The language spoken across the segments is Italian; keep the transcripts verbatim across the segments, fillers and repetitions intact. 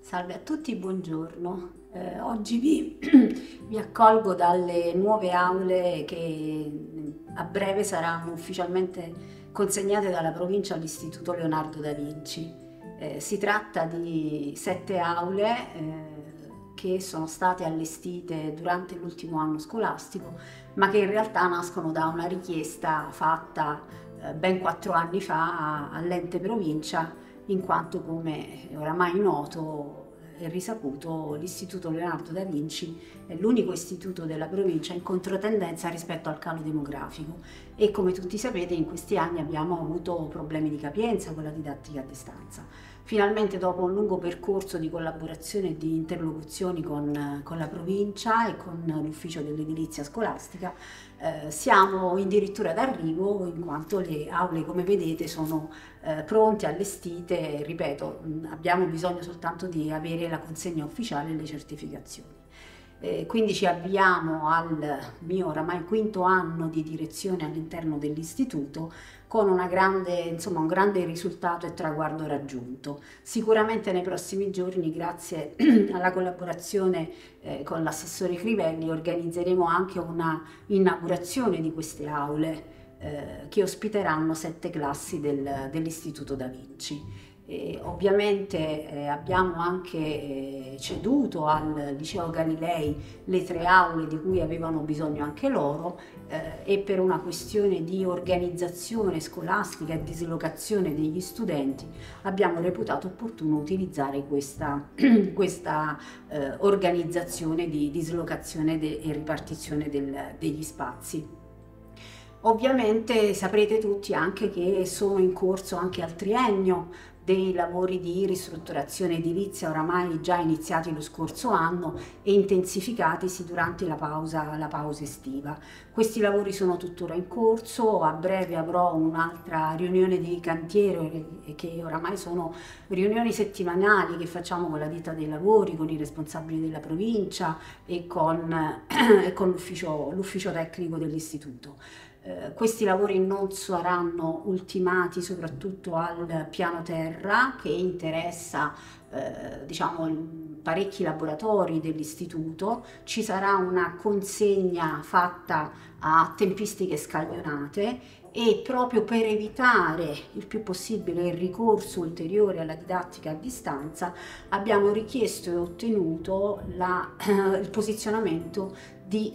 Salve a tutti, buongiorno. Eh, oggi vi, vi accolgo dalle nuove aule che a breve saranno ufficialmente consegnate dalla provincia all'Istituto Leonardo da Vinci. Eh, si tratta di sette aule eh, che sono state allestite durante l'ultimo anno scolastico, ma che in realtà nascono da una richiesta fatta eh, ben quattro anni fa all'ente provincia, in quanto, come è oramai noto e risaputo, l'Istituto Leonardo da Vinci è l'unico istituto della provincia in controtendenza rispetto al calo demografico e, come tutti sapete, in questi anni abbiamo avuto problemi di capienza con la didattica a distanza. Finalmente, dopo un lungo percorso di collaborazione e di interlocuzioni con, con la provincia e con l'ufficio dell'edilizia scolastica, eh, siamo addirittura d'arrivo, in quanto le aule, come vedete, sono eh, pronte, allestite. Ripeto, abbiamo bisogno soltanto di avere la consegna ufficiale e le certificazioni. Eh, quindi ci avviamo al mio oramai quinto anno di direzione all'interno dell'istituto, con una grande, insomma, un grande risultato e traguardo raggiunto. Sicuramente nei prossimi giorni, grazie alla collaborazione eh, con l'assessore Crivelli, organizzeremo anche una inaugurazione di queste aule eh, che ospiteranno sette classi del, dell'Istituto da Vinci. E ovviamente eh, abbiamo anche eh, ceduto al Liceo Galilei le tre aule di cui avevano bisogno anche loro eh, e per una questione di organizzazione scolastica e dislocazione degli studenti abbiamo reputato opportuno utilizzare questa, questa eh, organizzazione di dislocazione de e ripartizione del, degli spazi. Ovviamente saprete tutti anche che sono in corso anche al triennio dei lavori di ristrutturazione edilizia, oramai già iniziati lo scorso anno e intensificatisi durante la pausa, la pausa estiva. Questi lavori sono tuttora in corso, a breve avrò un'altra riunione di cantiere, che oramai sono riunioni settimanali che facciamo con la ditta dei lavori, con i responsabili della provincia e con, e con l'ufficio tecnico dell'istituto. Eh, questi lavori non saranno ultimati soprattutto al piano terra, che interessa eh, diciamo, parecchi laboratori dell'istituto. Ci sarà una consegna fatta a tempistiche scaglionate e, proprio per evitare il più possibile il ricorso ulteriore alla didattica a distanza, abbiamo richiesto e ottenuto la, eh, il posizionamento di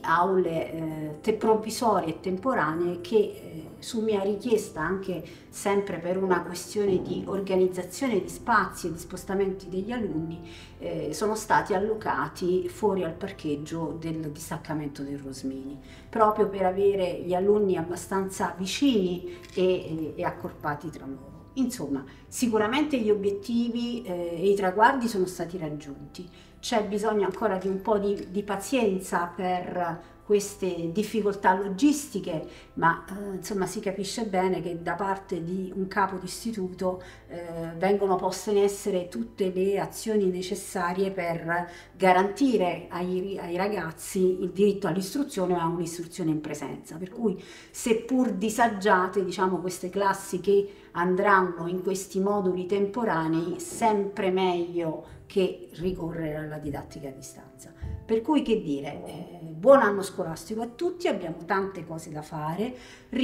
aule eh, provvisorie e temporanee che eh, su mia richiesta, anche sempre per una questione di organizzazione di spazi e di spostamenti degli alunni, eh, sono stati allocati fuori al parcheggio del distaccamento del Rosmini, proprio per avere gli alunni abbastanza vicini e, e, e accorpati tra loro. Insomma, sicuramente gli obiettivi eh, e i traguardi sono stati raggiunti. C'è bisogno ancora di un po' di, di pazienza per queste difficoltà logistiche, ma eh, insomma si capisce bene che da parte di un capo d'istituto eh, vengono poste in essere tutte le azioni necessarie per garantire ai, ai ragazzi il diritto all'istruzione, ma un'istruzione in presenza. Per cui, seppur disagiate, diciamo, queste classi che andranno in questi moduli temporanei, sempre meglio che ricorrere alla didattica a distanza. Per cui, che dire, eh, buon anno scolastico a tutti, abbiamo tante cose da fare.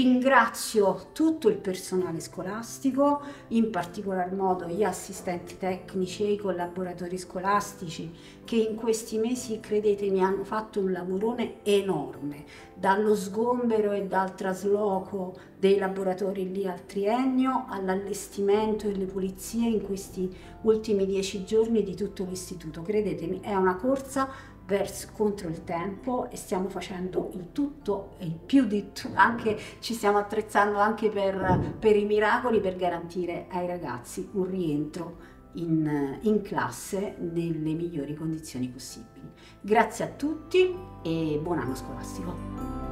Ringrazio tutto il personale scolastico, in particolar modo gli assistenti tecnici e i collaboratori scolastici, che in questi mesi, credetemi, hanno fatto un lavorone enorme, dallo sgombero e dal trasloco dei laboratori lì al triennio, all'allestimento e le pulizie in questi ultimi dieci giorni di tutto l'istituto. Credetemi, è una corsa verso, contro il tempo, e stiamo facendo il tutto e il più di tutto, anche ci stiamo attrezzando anche per, per i miracoli, per garantire ai ragazzi un rientro in, in classe nelle migliori condizioni possibili. Grazie a tutti e buon anno scolastico.